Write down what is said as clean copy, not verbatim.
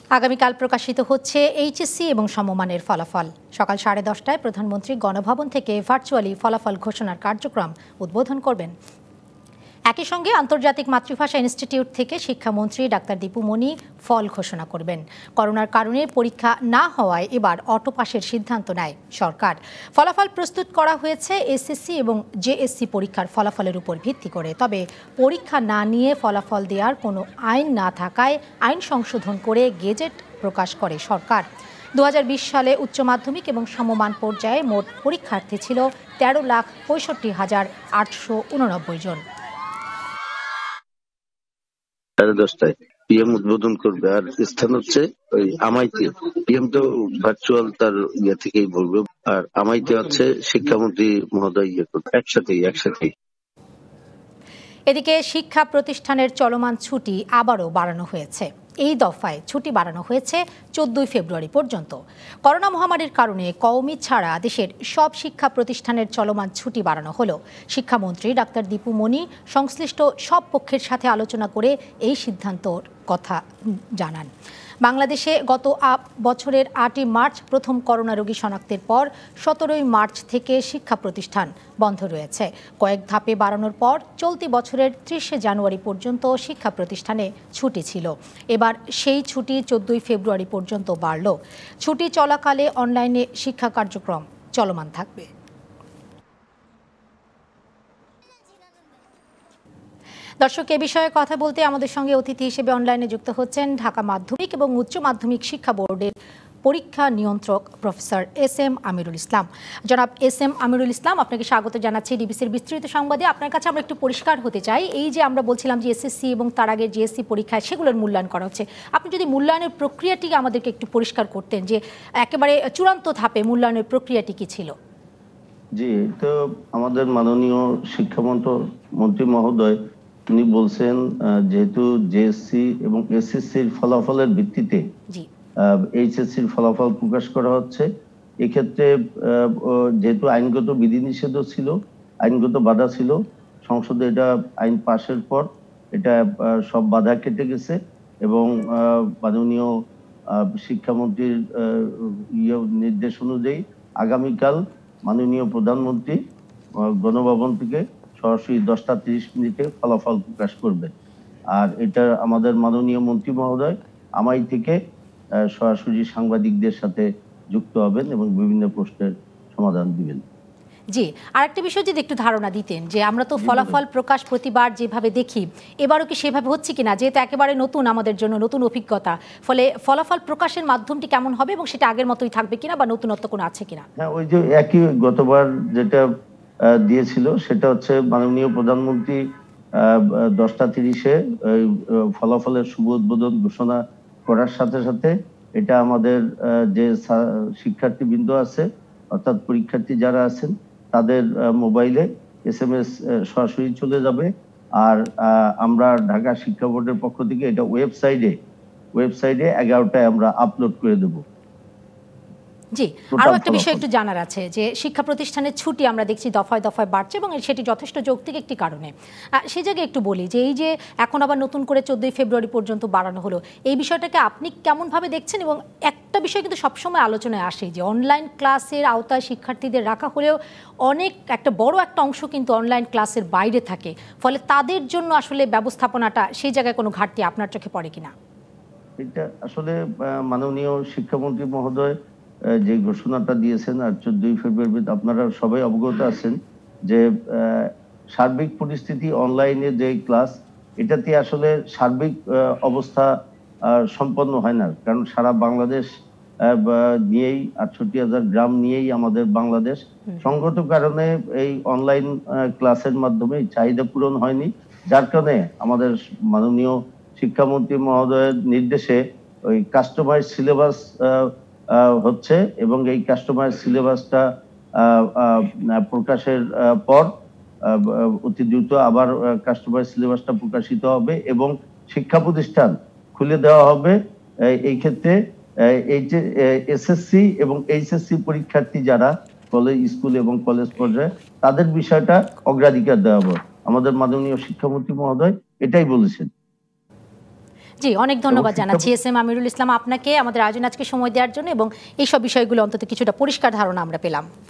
আগামীকাল প্রকাশিত হচ্ছে এইচএসসি এবং সমমানের ফলাফল। সকাল 10:30টায় প্রধানমন্ত্রী গণভবন থেকে ভার্চুয়ালি ফলাফল ঘোষণার কার্যক্রম উদ্বোধন করবেন। একই সঙ্গে আন্তর্জাতিক মাতৃভাষা ইনস্টিটিউট থেকে শিক্ষামন্ত্রী ডাক্তার দীপু মনি ফল ঘোষণা করবেন। করোনার কারণে পরীক্ষা না হওয়ায় এবার অটো পাসের সিদ্ধান্ত নেয় সরকার। ফলাফল প্রস্তুত করা হয়েছে এসএসসি এবং জেএসসি পরীক্ষার ফলাফলের উপর ভিত্তি করে। তবে পরীক্ষা না নিয়ে ফলাফল দেওয়ার কোনো আইন না থাকায় আইন সংশোধন করে গেজেট প্রকাশ করে সরকার। 2020 সালে উচ্চ মাধ্যমিক এবং সমমান পর্যায়ে মোট পরীক্ষার্থী ছিল 13,65,889 জন। 10:30টায় পিএম উদ্বোধন করবে, আর স্থান হচ্ছে ওই আমাইতে। পিএম তো ভার্চুয়াল তার থেকেই বলবে, আর আমাইতে হচ্ছে শিক্ষামন্ত্রী মহোদয় করবে। একসাথেই। এদিকে শিক্ষা প্রতিষ্ঠানের চলমান ছুটি আবারও বাড়ানো হয়েছে। এই দফায় ছুটি বাড়ানো হয়েছে 14 ফেব্রুয়ারি পর্যন্ত। করোনা মহামারীর কারণে কওমি ছাড়া দেশের সব শিক্ষা প্রতিষ্ঠানের চলমান ছুটি বাড়ানো হলো। শিক্ষামন্ত্রী ডাক্তার দীপু মনি সংশ্লিষ্ট সব পক্ষের সাথে আলোচনা করে এই সিদ্ধান্তর কথা জানান। বাংলাদেশে গত বছরের 8ই মার্চ প্রথম করোনা রোগী শনাক্তের পর 17ই মার্চ থেকে শিক্ষা প্রতিষ্ঠান বন্ধ রয়েছে। কয়েক ধাপে বাড়ানোর পর চলতি বছরের 30শে জানুয়ারি পর্যন্ত শিক্ষা প্রতিষ্ঠানে ছুটি ছিল। এবার সেই ছুটি 14 ফেব্রুয়ারি পর্যন্ত বাড়ল। ছুটি চলাকালে অনলাইনে শিক্ষা কার্যক্রম চলমান থাকবে। দর্শক, এ বিষয়ে কথা বলতে আমাদের সঙ্গে অতিথি হিসেবে অনলাইনে যুক্ত হচ্ছেন ঢাকা মাধ্যমিক এবং উচ্চ মাধ্যমিক শিক্ষা বোর্ডের পরীক্ষা নিয়ন্ত্রক প্রফেসর এস.এম. আমিরুল ইসলাম। জনাব এস.এম. আমিরুল ইসলাম, আপনাকে স্বাগত জানাচ্ছি ডিবিসির বিস্তৃত সংবাদে। আপনার কাছে আমরা একটু পরিষ্কার হতে চাই, এই যে আমরা বলছিলাম যে এসএসসি এবং তার আগে জিএসসি পরীক্ষায় সেগুলোর মূল্যায়ন করা হচ্ছে, আপনি যদি মূল্যায়নের প্রক্রিয়াটি আমাদেরকে একটু পরিষ্কার করতেন যে একেবারে চূড়ান্ত ধাপে মূল্যায়নের প্রক্রিয়াটি কি ছিল? জি, তো আমাদের মাননীয় শিক্ষামন্ত্রী মহোদয় উনি বলছেন যেহেতু জেএসসি এবং এসএসসির ফলাফলের ভিত্তিতে এইচএসসির ফলাফল প্রকাশ করা হচ্ছে, এক্ষেত্রে যেহেতু আইনগত বিধিনিষেধও ছিল, আইনগত বাধা ছিল, সংসদে এটা আইন পাশের পর এটা সব বাধা কেটে গেছে এবং মাননীয় শিক্ষামন্ত্রীর নির্দেশ অনুযায়ী আগামীকাল মাননীয় প্রধানমন্ত্রী গণভবন থেকে সরাসরি 10:30 ফলাফল প্রকাশ করবেন। আর এটা আমাদের মাননীয় মন্ত্রী মহোদয় আমাই থেকে সরাসরি সাংবাদিকদের সাথে যুক্ত হবেন এবং বিভিন্ন প্রশ্নের সমাধান দিবেন। জি, আরেকটা বিষয় যদি একটু ধারণা দিতেন যে আমরা তো ফলাফল প্রকাশ প্রতিবার যেভাবে দেখি, এবারও কি সেভাবে হচ্ছে কিনা, যেহেতু একেবারে নতুন আমাদের জন্য, নতুন অভিজ্ঞতা, ফলে ফলাফল প্রকাশের মাধ্যমটি কেমন হবে এবং সেটা আগের মতোই থাকবে কিনা বা নতুনত্ব কোনো আছে কিনা? হ্যাঁ, ওই যে একই গতবার যেটা দিয়েছিল সেটা হচ্ছে মাননীয় প্রধানমন্ত্রী 10:30-এ ফলাফলের শুভ উদ্বোধন ঘোষণা করার সাথে সাথে এটা আমাদের যে শিক্ষার্থীবৃন্দ আছে অর্থাৎ পরীক্ষার্থী যারা আছেন তাদের মোবাইলে SMS সরাসরি চলে যাবে। আর আমরা ঢাকা শিক্ষা বোর্ডের পক্ষ থেকে এটা ওয়েবসাইটে 11টায় আমরা আপলোড করে দেবো। জি, আরও একটা বিষয় একটু জানার আছে যে শিক্ষা প্রতিষ্ঠানের ছুটি আমরা দেখছি দফায় দফায় বাড়ছে এবং সেটি যথেষ্ট যৌক্তিক একটি কারণে। সেই জায়গায় একটু বলি যে এই যে এখন আবার নতুন করে 14 ফেব্রুয়ারি পর্যন্ত বাড়ানো হলো, এই বিষয়টাকে আপনি কেমনভাবে দেখছেন? এবং একটা বিষয় কিন্তু সবসময় আলোচনায় আসে যে অনলাইন ক্লাসের আওতায় শিক্ষার্থীদের রাখা হলেও অনেক বড় একটা অংশ কিন্তু অনলাইন ক্লাসের বাইরে থাকে, ফলে তাদের জন্য আসলে ব্যবস্থাপনাটা সেই জায়গায় কোনো ঘাটতি আপনার চোখে পড়ে কিনা? এটা আসলে মাননীয় শিক্ষামন্ত্রী মহোদয় যে ঘোষণাটা দিয়েছেন আর 14 ফেব্রুয়ারি আপনারা সবাই অবগত আছেন যে সার্বিক পরিস্থিতি অনলাইনে যে ক্লাস এটাতে আসলে সার্বিক অবস্থা সম্পন্ন হয় না, কারণ সারা বাংলাদেশ নিয়েই 68,000 গ্রাম নিয়েই আমাদের বাংলাদেশ, সংগত কারণে এই অনলাইন ক্লাসের মাধ্যমে চাহিদা পূরণ হয়নি, যার কারণে আমাদের মাননীয় শিক্ষামন্ত্রী মহোদয়ের নির্দেশে ওই কাস্টমাইজ সিলেবাস হচ্ছে এবং এই কাস্টমাইজ সিলেবাসটা প্রকাশের পর অতি দ্রুত আবার কাস্টমাইজ সিলেবাসটা প্রকাশিত হবে এবং শিক্ষা প্রতিষ্ঠান খুলে দেওয়া হবে। এই ক্ষেত্রে এই যে এসএসসি এবং এইচএসসি পরীক্ষার্থী যারা কলেজ, স্কুল এবং কলেজ পর্যায়ে তাদের বিষয়টা অগ্রাধিকার দেওয়া হবে। আমাদের মাননীয় শিক্ষামন্ত্রী মহোদয় এটাই বলেছেন। জি, অনেক ধন্যবাদ জানাচ্ছি এস এম আমিরুল ইসলাম আপনাকে আমাদের আয়োজন আজকে সময় দেওয়ার জন্য, এবং এইসব বিষয়গুলো অন্তত কিছুটা পরিষ্কার ধারণা আমরা পেলাম।